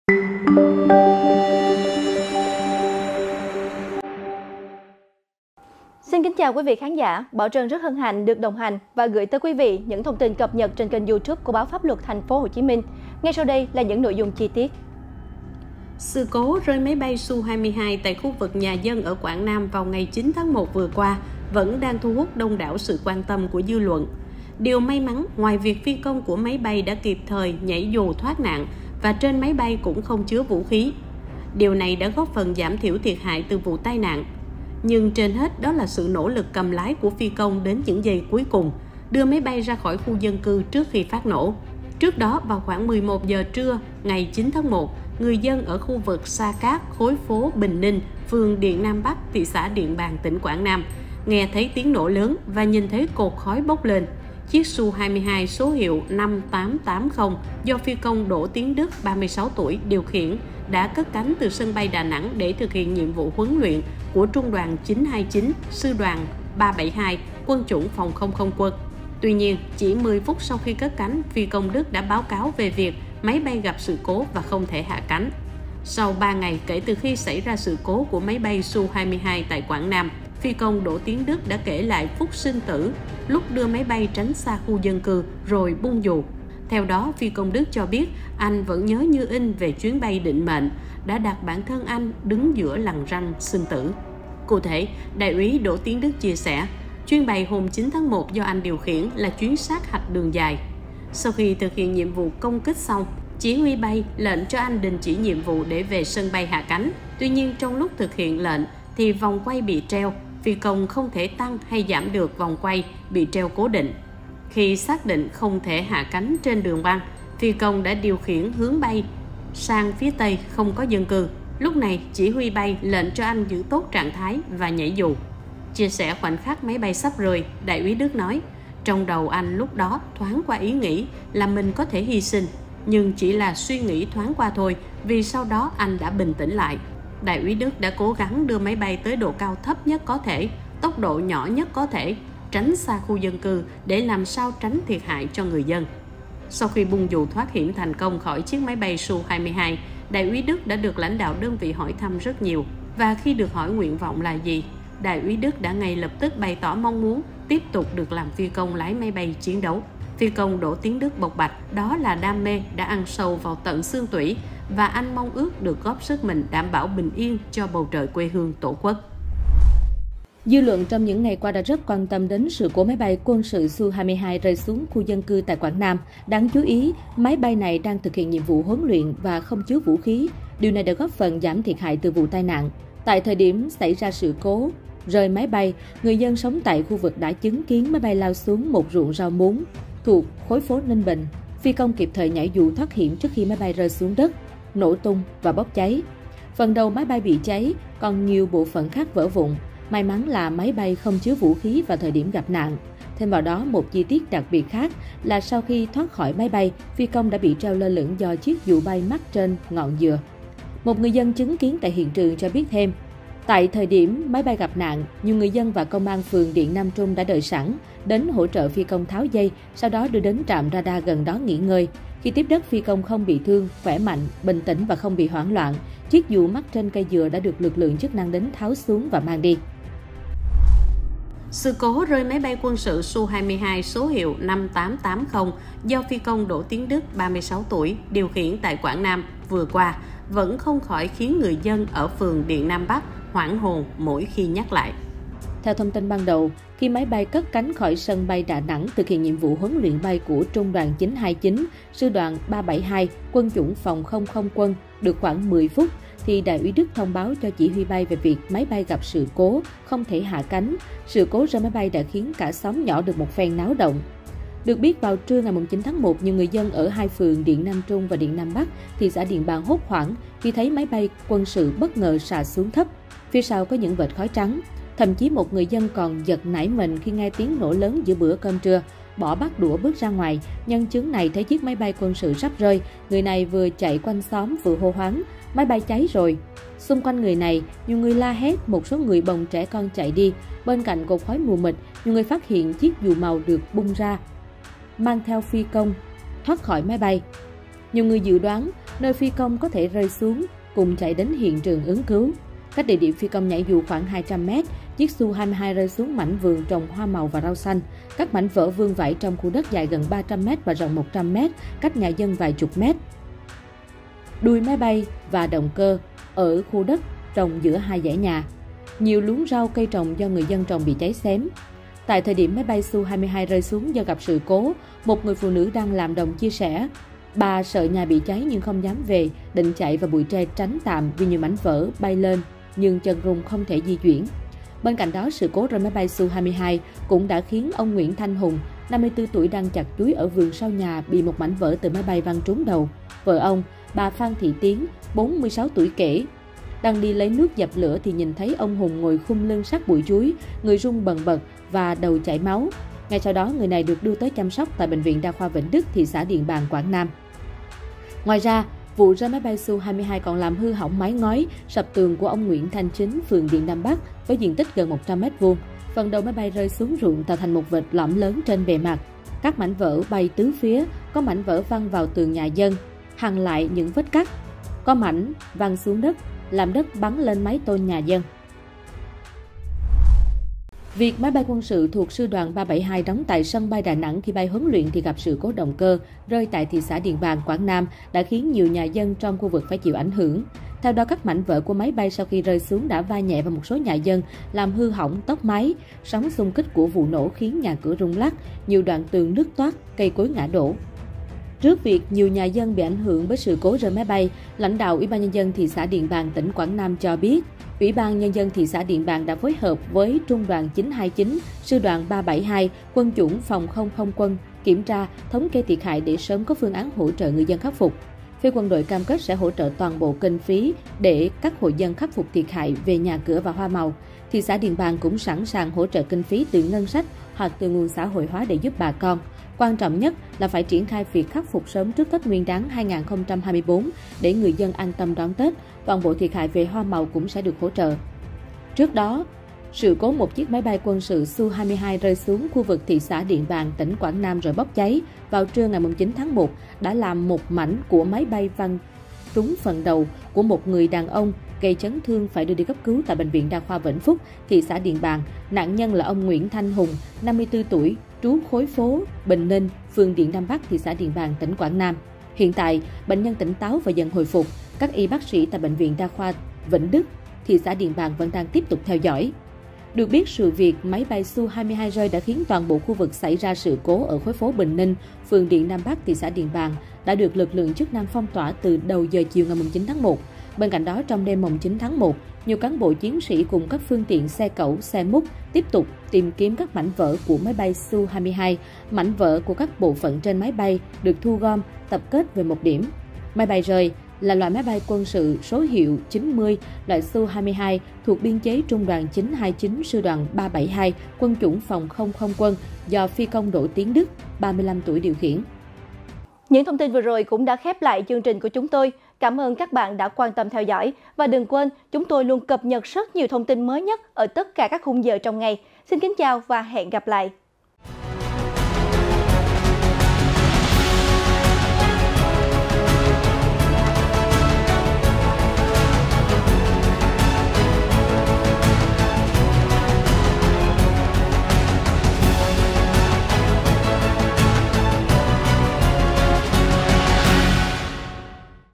Xin kính chào quý vị khán giả, Bảo Trân rất hân hạnh được đồng hành và gửi tới quý vị những thông tin cập nhật trên kênh YouTube của báo Pháp luật Thành phố Hồ Chí Minh. Ngay sau đây là những nội dung chi tiết. Sự cố rơi máy bay Su-22 tại khu vực nhà dân ở Quảng Nam vào ngày 9 tháng 1 vừa qua vẫn đang thu hút đông đảo sự quan tâm của dư luận. Điều may mắn, ngoài việc phi công của máy bay đã kịp thời nhảy dù thoát nạn và trên máy bay cũng không chứa vũ khí. Điều này đã góp phần giảm thiểu thiệt hại từ vụ tai nạn. Nhưng trên hết đó là sự nỗ lực cầm lái của phi công đến những giây cuối cùng, đưa máy bay ra khỏi khu dân cư trước khi phát nổ. Trước đó, vào khoảng 11 giờ trưa ngày 9 tháng 1, người dân ở khu vực Sa Cát, khối phố Bình Ninh, phường Điện Nam Bắc, thị xã Điện Bàn, tỉnh Quảng Nam, nghe thấy tiếng nổ lớn và nhìn thấy cột khói bốc lên. Chiếc Su-22 số hiệu 5880 do phi công Đỗ Tiến Đức, 36 tuổi, điều khiển đã cất cánh từ sân bay Đà Nẵng để thực hiện nhiệm vụ huấn luyện của Trung đoàn 929, Sư đoàn 372, Quân chủng Phòng không không quân. Tuy nhiên, chỉ 10 phút sau khi cất cánh, phi công Đức đã báo cáo về việc máy bay gặp sự cố và không thể hạ cánh. Sau 3 ngày kể từ khi xảy ra sự cố của máy bay Su-22 tại Quảng Nam, phi công Đỗ Tiến Đức đã kể lại phút sinh tử lúc đưa máy bay tránh xa khu dân cư rồi bung dù. Theo đó, phi công Đức cho biết anh vẫn nhớ như in về chuyến bay định mệnh, đã đặt bản thân anh đứng giữa lằn ranh sinh tử. Cụ thể, Đại úy Đỗ Tiến Đức chia sẻ, chuyến bay hôm 9 tháng 1 do anh điều khiển là chuyến sát hạch đường dài. Sau khi thực hiện nhiệm vụ công kích xong, chỉ huy bay lệnh cho anh đình chỉ nhiệm vụ để về sân bay hạ cánh. Tuy nhiên, trong lúc thực hiện lệnh thì vòng quay bị treo, phi công không thể tăng hay giảm được vòng quay bị treo cố định. Khi xác định không thể hạ cánh trên đường băng, phi công đã điều khiển hướng bay sang phía tây không có dân cư. Lúc này, chỉ huy bay lệnh cho anh giữ tốt trạng thái và nhảy dù. Chia sẻ khoảnh khắc máy bay sắp rơi, Đại úy Đức nói, trong đầu anh lúc đó thoáng qua ý nghĩ là mình có thể hy sinh, nhưng chỉ là suy nghĩ thoáng qua thôi, vì sau đó anh đã bình tĩnh lại. Đại úy Đức đã cố gắng đưa máy bay tới độ cao thấp nhất có thể, tốc độ nhỏ nhất có thể, tránh xa khu dân cư để làm sao tránh thiệt hại cho người dân. Sau khi bung dù thoát hiểm thành công khỏi chiếc máy bay Su-22, Đại úy Đức đã được lãnh đạo đơn vị hỏi thăm rất nhiều, và khi được hỏi nguyện vọng là gì, Đại úy Đức đã ngay lập tức bày tỏ mong muốn tiếp tục được làm phi công lái máy bay chiến đấu. Phi công Đỗ Tiến Đức bộc bạch đó là đam mê đã ăn sâu vào tận xương tủy và anh mong ước được góp sức mình đảm bảo bình yên cho bầu trời quê hương Tổ quốc. Dư luận trong những ngày qua đã rất quan tâm đến sự cố máy bay quân sự Su-22 rơi xuống khu dân cư tại Quảng Nam. Đáng chú ý, máy bay này đang thực hiện nhiệm vụ huấn luyện và không chứa vũ khí. Điều này đã góp phần giảm thiệt hại từ vụ tai nạn. Tại thời điểm xảy ra sự cố rơi máy bay, người dân sống tại khu vực đã chứng kiến máy bay lao xuống một ruộng rau muống thuộc khối phố Ninh Bình. Phi công kịp thời nhảy dù thoát hiểm trước khi máy bay rơi xuống đất, nổ tung và bốc cháy. Phần đầu máy bay bị cháy, còn nhiều bộ phận khác vỡ vụn. May mắn là máy bay không chứa vũ khí vào thời điểm gặp nạn. Thêm vào đó, một chi tiết đặc biệt khác là sau khi thoát khỏi máy bay, phi công đã bị treo lơ lửng do chiếc dù bay mắc trên ngọn dừa. Một người dân chứng kiến tại hiện trường cho biết thêm, tại thời điểm máy bay gặp nạn, nhiều người dân và công an phường Điện Nam Trung đã đợi sẵn, đến hỗ trợ phi công tháo dây, sau đó đưa đến trạm radar gần đó nghỉ ngơi. Khi tiếp đất, phi công không bị thương, khỏe mạnh, bình tĩnh và không bị hoảng loạn. Chiếc dù mắc trên cây dừa đã được lực lượng chức năng đến tháo xuống và mang đi. Sự cố rơi máy bay quân sự Su-22 số hiệu 5880 do phi công Đỗ Tiến Đức, 36 tuổi, điều khiển tại Quảng Nam vừa qua vẫn không khỏi khiến người dân ở phường Điện Nam Bắc hoảng hồn mỗi khi nhắc lại. Theo thông tin ban đầu, khi máy bay cất cánh khỏi sân bay Đà Nẵng thực hiện nhiệm vụ huấn luyện bay của Trung đoàn 929, Sư đoàn 372, Quân chủng Phòng không không quân được khoảng 10 phút, thì Đại úy Đức thông báo cho chỉ huy bay về việc máy bay gặp sự cố, không thể hạ cánh. Sự cố rơi máy bay đã khiến cả xóm nhỏ được một phen náo động. Được biết, vào trưa ngày 9 tháng 1, nhiều người dân ở hai phường Điện Nam Trung và Điện Nam Bắc, thị xã Điện Bàn hốt hoảng khi thấy máy bay quân sự bất ngờ xà xuống thấp. Phía sau có những vệt khói trắng. Thậm chí một người dân còn giật nảy mình khi nghe tiếng nổ lớn giữa bữa cơm trưa, bỏ bát đũa bước ra ngoài. Nhân chứng này thấy chiếc máy bay quân sự sắp rơi, người này vừa chạy quanh xóm vừa hô hoáng, máy bay cháy rồi. Xung quanh người này, nhiều người la hét, một số người bồng trẻ con chạy đi. Bên cạnh cột khói mù mịt, nhiều người phát hiện chiếc dù màu được bung ra, mang theo phi công thoát khỏi máy bay. Nhiều người dự đoán nơi phi công có thể rơi xuống, cùng chạy đến hiện trường ứng cứu. Cách địa điểm phi công nhảy dù khoảng 200 mét, chiếc Su-22 rơi xuống mảnh vườn trồng hoa màu và rau xanh. Các mảnh vỡ vương vãi trong khu đất dài gần 300 mét và rộng 100 mét, cách nhà dân vài chục mét. Đuôi máy bay và động cơ ở khu đất trồng giữa hai dãy nhà. Nhiều luống rau cây trồng do người dân trồng bị cháy xém. Tại thời điểm máy bay Su-22 rơi xuống do gặp sự cố, một người phụ nữ đang làm đồng chia sẻ. Bà sợ nhà bị cháy nhưng không dám về, định chạy vào bụi tre tránh tạm vì nhiều mảnh vỡ bay lên, nhưng chân rung không thể di chuyển. Bên cạnh đó, sự cố rơi máy bay Su-22 cũng đã khiến ông Nguyễn Thanh Hùng, 54 tuổi đang chặt chuối ở vườn sau nhà bị một mảnh vỡ từ máy bay văng trúng đầu. Vợ ông, bà Phan Thị Tiến, 46 tuổi kể, đang đi lấy nước dập lửa thì nhìn thấy ông Hùng ngồi khum lưng sát bụi chuối, người run bần bật và đầu chảy máu. Ngay sau đó, người này được đưa tới chăm sóc tại Bệnh viện Đa khoa Vĩnh Đức, thị xã Điện Bàn, Quảng Nam. Ngoài ra, vụ rơi máy bay Su-22 còn làm hư hỏng mái ngói, sập tường của ông Nguyễn Thanh Chính, phường Điện Nam Bắc với diện tích gần 100 m². Phần đầu máy bay rơi xuống ruộng tạo thành một vệt lõm lớn trên bề mặt. Các mảnh vỡ bay tứ phía, có mảnh vỡ văng vào tường nhà dân, hằn lại những vết cắt. Có mảnh văng xuống đất, làm đất bắn lên mái tôn nhà dân. Việc máy bay quân sự thuộc Sư đoàn 372 đóng tại sân bay Đà Nẵng khi bay huấn luyện thì gặp sự cố động cơ rơi tại thị xã Điện Bàn, Quảng Nam đã khiến nhiều nhà dân trong khu vực phải chịu ảnh hưởng. Theo đó, các mảnh vỡ của máy bay sau khi rơi xuống đã va nhẹ vào một số nhà dân, làm hư hỏng tốc máy. Sóng xung kích của vụ nổ khiến nhà cửa rung lắc, nhiều đoạn tường nứt toác, cây cối ngã đổ. Trước việc nhiều nhà dân bị ảnh hưởng bởi sự cố rơi máy bay, lãnh đạo Ủy ban Nhân dân thị xã Điện Bàn, tỉnh Quảng Nam cho biết, Ủy ban Nhân dân thị xã Điện Bàn đã phối hợp với Trung đoàn 929, Sư đoàn 372, Quân chủng Phòng không không quân kiểm tra, thống kê thiệt hại để sớm có phương án hỗ trợ người dân khắc phục. Phía quân đội cam kết sẽ hỗ trợ toàn bộ kinh phí để các hộ dân khắc phục thiệt hại về nhà cửa và hoa màu. Thị xã Điện Bàn cũng sẵn sàng hỗ trợ kinh phí từ ngân sách hoặc từ nguồn xã hội hóa để giúp bà con. Quan trọng nhất là phải triển khai việc khắc phục sớm trước Tết Nguyên đán 2024 để người dân an tâm đón Tết. Toàn bộ thiệt hại về hoa màu cũng sẽ được hỗ trợ. Trước đó, sự cố một chiếc máy bay quân sự Su-22 rơi xuống khu vực thị xã Điện Bàn, tỉnh Quảng Nam rồi bốc cháy vào trưa ngày 9 tháng 1 đã làm một mảnh của máy bay văng trúng phần đầu của một người đàn ông, gây chấn thương phải đưa đi cấp cứu tại Bệnh viện Đa khoa Vĩnh Phúc, thị xã Điện Bàn. Nạn nhân là ông Nguyễn Thanh Hùng, 54 tuổi, trú khối phố Bình Ninh, phường Điện Nam Bắc, thị xã Điện Bàn, tỉnh Quảng Nam. Hiện tại, bệnh nhân tỉnh táo và dần hồi phục. Các y bác sĩ tại Bệnh viện Đa khoa Vĩnh Đức, thị xã Điện Bàn vẫn đang tiếp tục theo dõi. Được biết, sự việc máy bay Su-22 rơi đã khiến toàn bộ khu vực xảy ra sự cố ở khối phố Bình Ninh, phường Điện Nam Bắc, thị xã Điện Bàn đã được lực lượng chức năng phong tỏa từ đầu giờ chiều ngày 9 tháng 1. Bên cạnh đó, trong đêm 9 tháng 1, nhiều cán bộ chiến sĩ cùng các phương tiện xe cẩu, xe múc tiếp tục tìm kiếm các mảnh vỡ của máy bay Su-22. Mảnh vỡ của các bộ phận trên máy bay được thu gom, tập kết về một điểm. Máy bay rơi là loại máy bay quân sự số hiệu 90, loại Su-22 thuộc biên chế Trung đoàn 929, Sư đoàn 372, Quân chủng Phòng không không quân do phi công Đỗ Tiến Đức, 35 tuổi điều khiển. Những thông tin vừa rồi cũng đã khép lại chương trình của chúng tôi. Cảm ơn các bạn đã quan tâm theo dõi. Và đừng quên, chúng tôi luôn cập nhật rất nhiều thông tin mới nhất ở tất cả các khung giờ trong ngày. Xin kính chào và hẹn gặp lại!